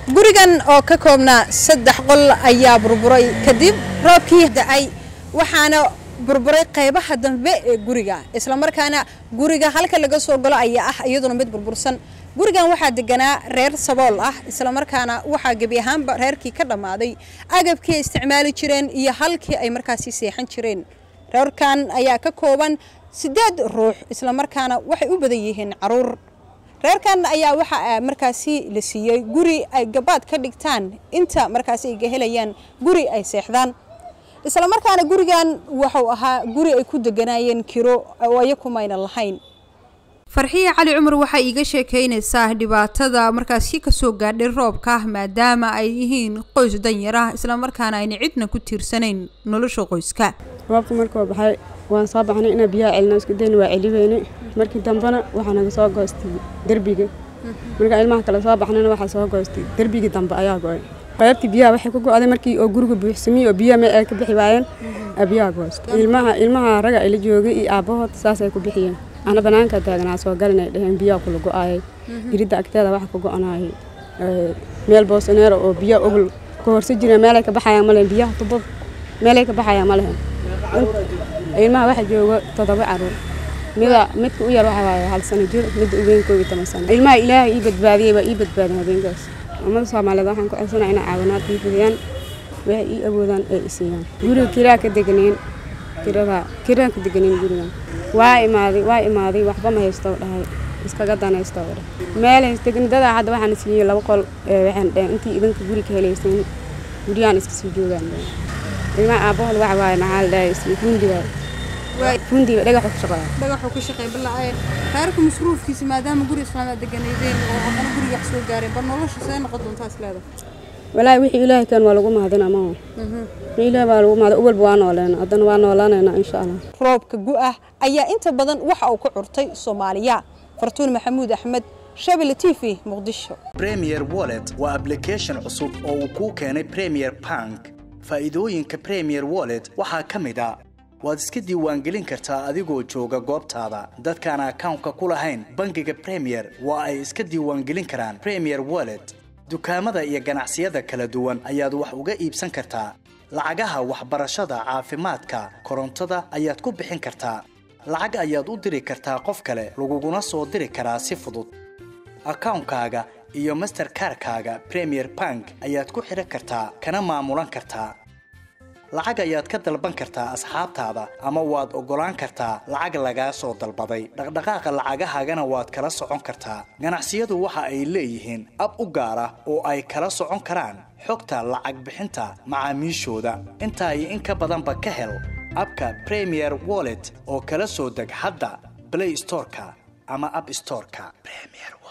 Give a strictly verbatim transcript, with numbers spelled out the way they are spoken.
gurigan oo ka koobna saddex qol ayaa burburay kadib roobkii da'ay waxaana burburay qaybaha dambe ee guriga isla markaana guriga halka laga soo galo ayaa ah iyaduna mid burbursan gurigan waxaa deganaa reer sabool ah isla markaana waxaa gabi ahaanba reerkii ka dhamaaday agabkii isticmaali jireen iyo halkii ay markaasi seexan jireen reerkan ayaa ka kooban sideed ruux isla markaana waxay u badan yihiin caruur reerkan ayaa waxa markaasi la siiyay guri ay gabaad ka dhigtaan inta markaasi ay helayaan guri ay seexdaan isla markaana gurigan wuxuu ahaa guri ay ku deganayeen kiro oo ay ku mayna lahayn farxiye cali cumar waxa iiga sheekeynaysaa dhibaatada markaasi ka soo gaadhay roobka maadaama ay yihiin qoys danyar ah isla markaana ay cidna ku tiirsaneyn nolosha qoyska roobka markuu baxay waan soo baxnay in biyaha celino isku dayn waa celiweynay markii dambana waxaan naga soo goostay darbiga marka ilmaha kala soo baxnayna waxa soo goostay darbiga dambe ayaa go'ay qaybtii biyaha waxay ku go'day markii oo guriga buuxsamay oo biyaha ma ay ka bixi waayeen biyaha goostay ilmaha ilmaha raga ay la joogay iyo aabahood saas ay ku bixiyeen ana banaanka taagnaa soo galinay dhaheen biyaha ku lagu aayay irida agteeda waxa ku go'anaayay meel boosaneero oo biyaha ogol ku horsi jiray meel ay ka baxayaan maleen biyaha tubad meel ay ka baxayaan maleen ilmaha waxa jooga toddoba caruur mida midka u yar waxa waaye hal sano jir mid u weyn koob iyo toban sano ilmaha ilaahay ii badbaadiyay waa ii badbaadin habeenkaas ama Soomaaliyeed waxaan ku codsanaa in caawinaad bixiyaan waxay ii awoodaan ay isiyaan guriga kiraa ka deganeen kirada kiraa ka deganeen guriga waa imaaday waa imaaday waxba ma haysto dhahay iskaga danaysto meel deganada hadda waxaan siiyay laba qol waxaan dhahay intii idinka guriga heleyseen guriyaan iska sii joogaan ilma aabahood waxa waaye maxaa dhahay isii fundiga way fundiga dhagax ku shaqeeya dhagax ku shaqeeya billaay reerku masruufkiisa maadaama guri islaamada deganeedeen oo hadana guriga soo gaaray bar nolosha soo noqon doonta isleeda walaa wixii ilaahay kan waa lagu mahadina ma mhm ilaahay waa lagu mahad awal baan nooleena hadana waa noolaanayna insha Allah roobka gu'ah ayaa inta badan waxa uu ku curtay Soomaaliya Fartuun Maxamuud Axmed Shabelle T V Muqdisho Premier Wallet waa application cusub oo uu ku keenay Premier Bank faa'iidooyinka Premier Wallet waxa kamid ah waad iska diiwaangelin kartaa adigoo jooga goobtaada dadkaan account-ka ku lahayn bangiga Premier waa ay iska diiwaangelin karaan Premier Wallet dukaamada iyo ganacsiyada kala duwan ayaad wax uga iibsan kartaa lacagaha waxbarashada caafimaadka korontada ayaad ku bixin kartaa lacag ayaad u diri kartaa qof kale laguguna soo diri karaa si fudud account-kaaga iyo Mastercard-kaaga Premier Bank ayaad ku xiran kartaa kana maamulan kartaa lacag ayaad ka dalban kartaa asxaabtaada ama waad ogolaan kartaa lacag laga soo dalbaday dhaqdhaqaaqa lacagahagana waad kala socon kartaa ganacsiyadu waxa ay leeyihiin ab u gaar ah oo ay kala socon karaan xogta lacag bixinta macaamiishooda inta ay in ka badan ba ka hel abka Premier Wallet oo kala soo deg hadda Play Store-ka ama App Store-ka Premier